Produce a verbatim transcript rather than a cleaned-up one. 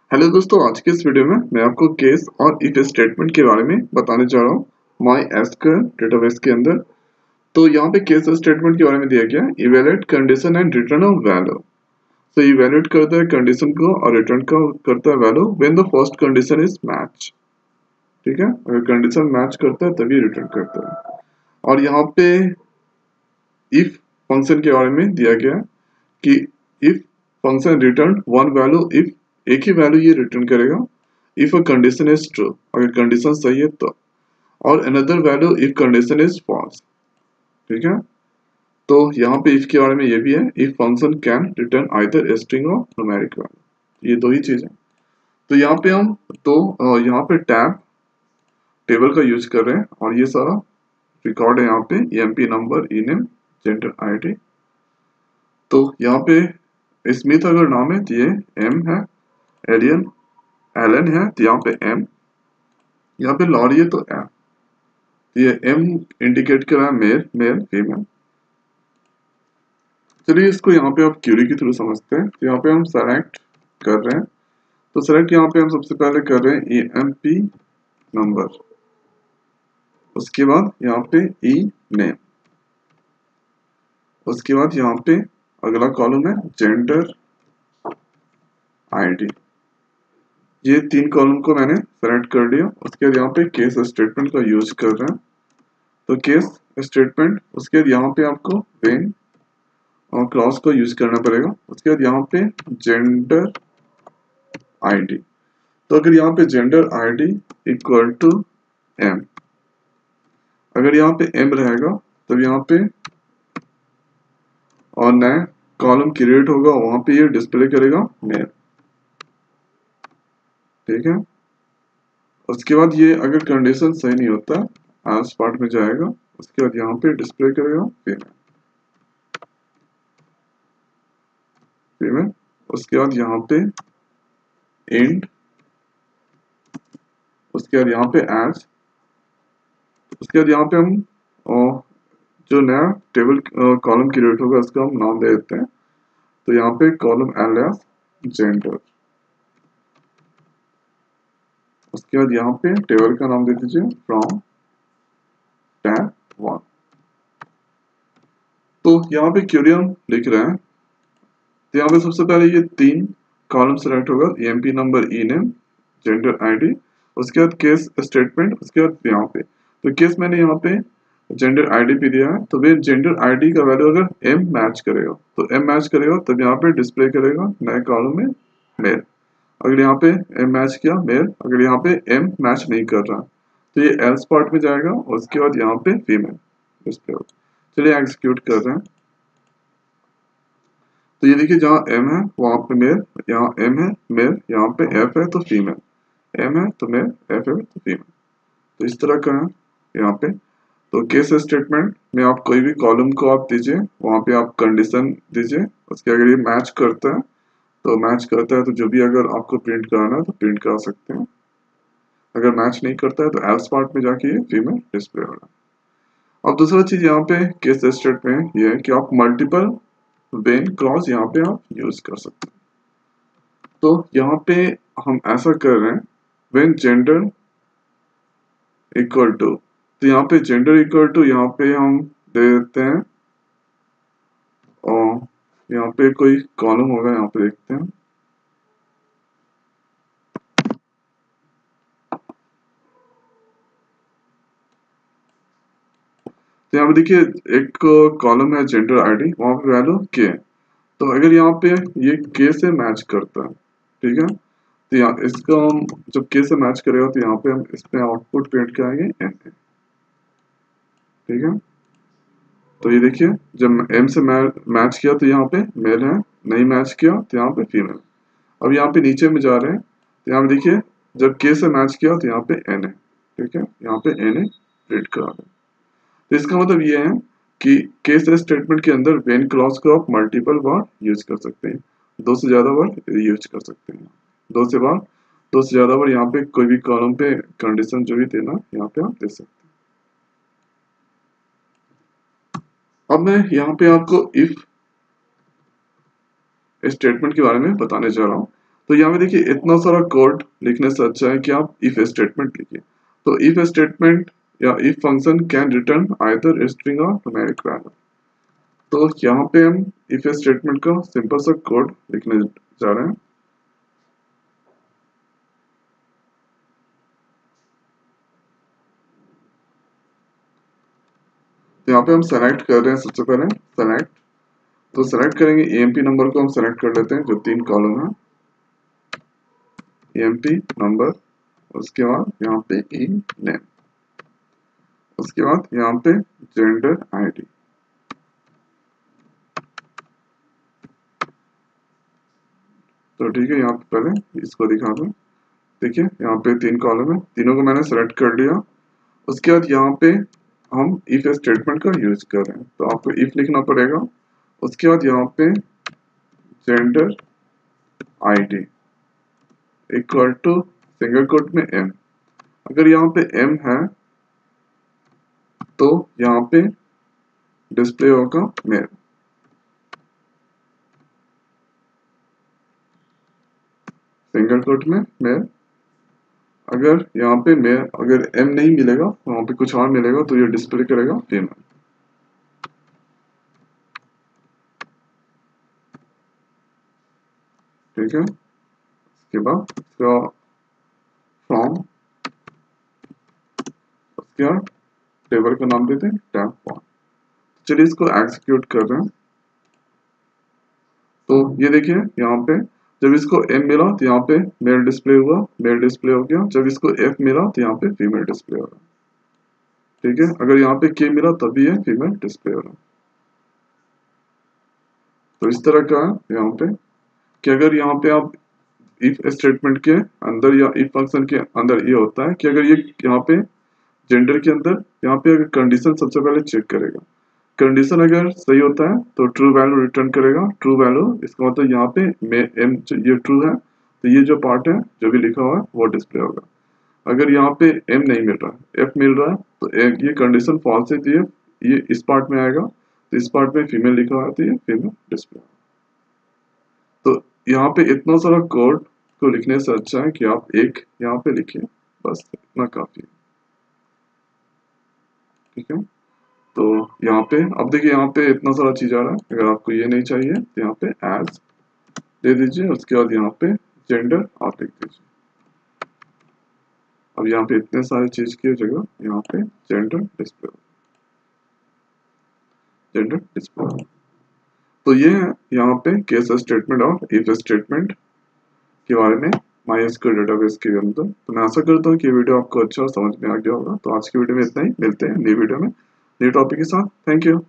Hello दोस्तों, आज के इस वीडियो में मैं आपको केस और इफ स्टेटमेंट के बारे में बताने जा रहा हूँ MySql डेटाबेस के अंदर। तो यहाँ पे केस स्टेटमेंट के बारे में दिया गया है evaluate condition and return of value. तो इवैल्यूएट करता है कंडीशन को और रिटर्न का करता है value when the first condition is match. ठीक है, अगर कंडीशन मैच करता है तभी रिटर्न करता है। और यहाँ पे इफ फंक्शन के बारे में दिया गया है कि if function return one value, if एक ही वैल्यू ये रिटर्न करेगा if a condition is true, अगर कंडीशन सही है तो, और another value if condition is false. ठीक है, तो यहाँ पे इफ के बारे में ये भी है, if function can return either string और न्यूमेरिक वैल्यू, ये दो ही चीज है। तो यहाँ पे हम तो यहाँ पे टैब टेबल का यूज कर रहे हैं और ये सारा रिकॉर्ड है यहाँ पे EMP number, ename, gender, ID. तो यहाँ पे स्मिथ अगर नाम है तो ये एम है, एलियन एलन है तो यहाँ पे एम, यहाँ पे लॉरी है तो एम। ये एम इंडिकेट कर रहा है मेल, मेल, फीमेल। चलिए इसको यहाँ पे आप क्यूरी के थ्रू समझते हैं। तो यहाँ पे हम सेलेक्ट कर रहे हैं, तो सेलेक्ट यहाँ पे हम सबसे पहले कर रहे हैं ई एम पी नंबर, उसके बाद यहाँ पे ई नेम, उसके बाद यहाँ पे अगला कॉलम है जेंडर, आईडी। ये तीन कॉलम को मैंने सेलेक्ट कर लिया। उसके बाद यहाँ पे केस स्टेटमेंट का यूज कर रहे हैं, तो केस स्टेटमेंट, उसके बाद यहाँ पे आपको व्हेन और क्लॉज को यूज करना पड़ेगा। उसके बाद यहाँ पे जेंडर आईडी, तो अगर यहाँ पे gender ID equal to M, अगर यहाँ पे एम रहेगा तब यहाँ पे और नया कॉलम क्रिएट होगा, वहां पे ये डिस्प्ले करेगा मेल। ठीक है, उसके बाद ये अगर कंडीशन सही नहीं होता एल्स पार्ट में जाएगा, उसके बाद यहाँ पे डिस्प्ले करेगा फीमेल, फीमेल। उसके बाद यहाँ पे एंड, उसके बाद यहाँ पे एज, उसके बाद यहाँ पे हम जो नया टेबल कॉलम क्रिएट होगा उसका हम नाम दे देते हैं। तो यहाँ पे कॉलम एलियास जेंडर, उसके बाद यहाँ पे टेबल का नाम दे दीजिए फ्रॉम टैब वन। तो यहाँ पे क्यूरी हम लिख रहे हैं, तो यहाँ पे सबसे पहले ये तीन कॉलम सेलेक्ट होगा, EMP number, E name, gender, ID. उसके बाद केस स्टेटमेंट, उसके बाद यहाँ पे तो केस मैंने यहाँ पे जेंडर आईडी भी दिया है, तो वे जेंडर आईडी का वैल्यू अगर एम मैच करेगा तो एम मैच करेगा तब यहाँ पे डिस्प्ले करेगा नए कॉलम में मेल। अगर यहाँ पे एम मैच किया मेल, अगर यहाँ पे एम मैच नहीं कर रहा तो ये एल्स पार्ट में जाएगा, उसके बाद यहाँ पे फीमेल डिस्प्ले होगा। चलिए एग्जीक्यूट कर रहे हैं, तो ये देखिए जहाँ एम है वहां पे मेल, यहाँ एम है मेल, यहाँ पे एफ है तो फीमेल, एम है तो मेल, एफ है तो फीमेल। तो इस तरह का है यहाँ पे। तो केस स्टेटमेंट में आप कोई भी कॉलम को आप दीजिए, वहां पे आप कंडीशन दीजिए, उसके अगर ये मैच करता है तो मैच करता है तो जो भी अगर आपको प्रिंट कराना है तो प्रिंट करा सकते हैं। अगर मैच नहीं करता है तो एल्स पार्ट में जाके ये फीमेल डिस्प्ले होगा। अब दूसरा चीज यहाँ पे केस स्टेटमेंट में ये है कि आप मल्टीपल व्हेन क्लॉज यहाँ पे आप यूज कर सकते हैं। तो यहाँ पे हम ऐसा कर रहे हैं व्हेन जेंडर इक्वल टू, तो यहाँ पे जेंडर इक्वल टू यहाँ पे हम दे देते हैं, और यहाँ पे कोई कॉलम होगा, यहाँ पे देखते हैं। तो यहाँ पे देखिए एक कॉलम है जेंडर आईडी, वहां पे वैल्यू के, तो अगर यहाँ पे ये के से मैच करता है, ठीक है, तो यहाँ इसका हम जब के से मैच करेगा तो यहाँ पे हम इसमें आउटपुट प्रिंट कराएंगे एम ए। ठीक है, तो ये देखिए जब एम से मैच किया तो यहाँ पे मेल है, नहीं मैच किया तो यहाँ पे फीमेल। अब यहाँ पे नीचे में जा रहे हैं, तो यहाँ पे देखिए जब के से मैच किया तो यहाँ पे एन है। ठीक है, यहाँ पे एन ए प्रिंट करा रहे हैं। तो इसका मतलब ये है कि केस स्टेटमेंट के अंदर व्हेन क्लॉज को आप मल्टीपल बार यूज कर सकते हैं, दो से ज्यादा बार यूज कर सकते हैं, दो से बार दो से ज्यादा बार यहाँ पे कोई भी कॉलम पे कंडीशन जो भी देना यहाँ पे आप दे सकते हैं। अब मैं यहाँ पे आपको इफ स्टेटमेंट के बारे में बताने जा रहा हूँ। तो यहाँ पे देखिए इतना सारा कोड लिखने से अच्छा है कि आप इफ स्टेटमेंट लिखिए। तो इफ स्टेटमेंट या if function can return either string और न्यूमेरिक वैल्यू। तो यहाँ पे हम इफ स्टेटमेंट का सिंपल सा कोड लिखने जा रहे हैं। तो यहाँ पे हम सेलेक्ट कर रहे हैं सबसे पहले सेलेक्ट। तो सेलेक्ट करेंगे ईएमपी नंबर को हम सेलेक्ट कर लेते हैं जो तीन कॉलम है, ईएमपी नंबर, उसके बाद यहाँ पे ई नेम, उसके बाद यहाँ पे जेंडर आईडी। तो ठीक है, यहाँ पे पहले इसको दिखा दूं। देखिए यहाँ पे तीन कॉलम है, तीनों को मैंने सेलेक्ट कर लिया। उसके बाद यहाँ पे हम इफ स्टेटमेंट का यूज कर रहे हैं, तो आपको इफ लिखना पड़ेगा। उसके बाद यहाँ पे gender ID equal to single quote में एम। अगर यहाँ पे एम है तो यहाँ पे डिस्प्ले होगा मेल, सिंगल कोट में मेल। अगर यहाँ पे मेल अगर एम नहीं मिलेगा, वहां पे कुछ और मिलेगा, तो ये डिस्प्ले करेगा फीमेल। ठीक है, उसके बाद इसका फ्रॉम, उसके बाद टेबल का नाम देते हैं टैब फॉर्म। चलिए इसको एग्जीक्यूट कर रहे हैं। तो ये देखिए यहाँ पे जब इसको एम मिला तो यहाँ पे मेल डिस्प्ले हुआ, मेल डिस्प्ले हो गया। जब इसको एफ मिला तो यहाँ पे फीमेल डिस्प्ले हो रहा। ठीक है, अगर यहाँ पे के मिला तब भी ये फीमेल डिस्प्ले हो रहा। तो इस तरह का है यहाँ पे कि अगर यहाँ पे आप इफ स्टेटमेंट के अंदर या इफ फंक्शन के अंदर ये होता है कि अगर ये यहाँ पे जेंडर के अंदर यहाँ पे अगर कंडीशन सबसे पहले चेक करेगा, कंडीशन अगर सही होता है तो ट्रू वैल्यू रिटर्न करेगा। ट्रू वैल्यू इसका मतलब यहाँ पे एम ये ट्रू है तो ये जो पार्ट है जो भी लिखा हुआ है वो डिस्प्ले होगा। अगर यहाँ पे एम नहीं मिल रहा है, एफ मिल रहा है, तो ये कंडीशन फॉल्स है, तो ये ये इस पार्ट में आएगा। तो इस पार्ट में फीमेल लिखा हुआ है तो ये फीमेल डिस्प्ले। तो यहाँ पे इतना सारा कोड को लिखने से अच्छा है कि आप एक यहाँ पे लिखिए, बस इतना काफी है। ठीक है, तो यहाँ पे अब देखिए यहाँ पे इतना सारा चीज आ रहा है। अगर आपको ये नहीं चाहिए तो यहाँ पे एज दे दीजिए, उसके बाद यहाँ पे जेंडर आप लिख दीजिए। अब यहाँ पे इतने सारे चीज की जगह यहाँ पे जेंडर डिस्प्ले, जेंडर डिस्प्ले। तो ये है यहाँ पे केस स्टेटमेंट और इफ स्टेटमेंट के बारे में MySql डेटाबेस के अंदर। तो मैं आशा करता हूँ कि ये वीडियो आपको अच्छा समझ में आ गया होगा। तो आज की वीडियो में इतना ही, मिलते हैं नई वीडियो में नए टॉपिक के साथ। Thank you.